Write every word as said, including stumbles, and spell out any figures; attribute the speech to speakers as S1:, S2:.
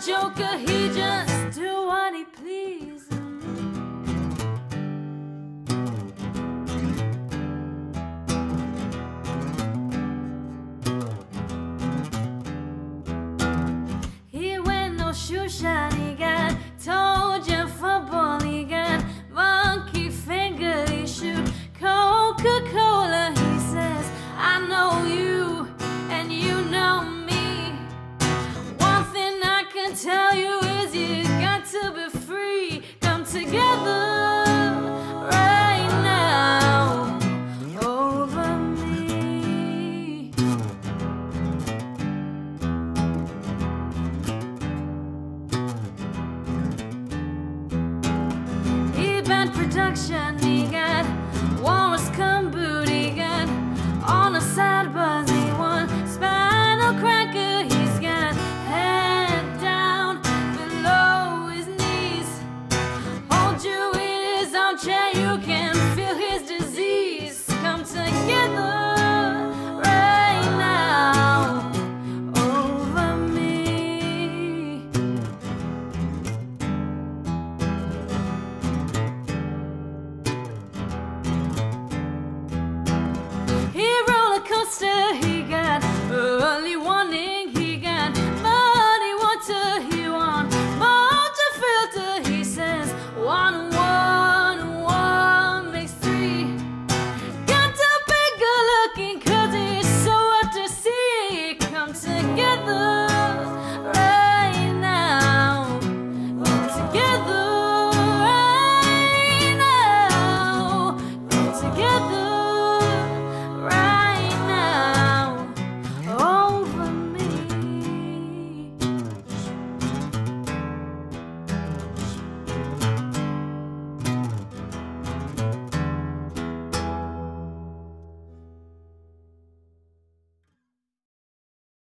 S1: joker, he just do what he pleases. He wear no shoe shine, he got told you football, he got monkey finger, he shoot Coca-Cola, he says, I know you and you know me. One thing I can tell you is you got to be free. Come together right now over me. E-band production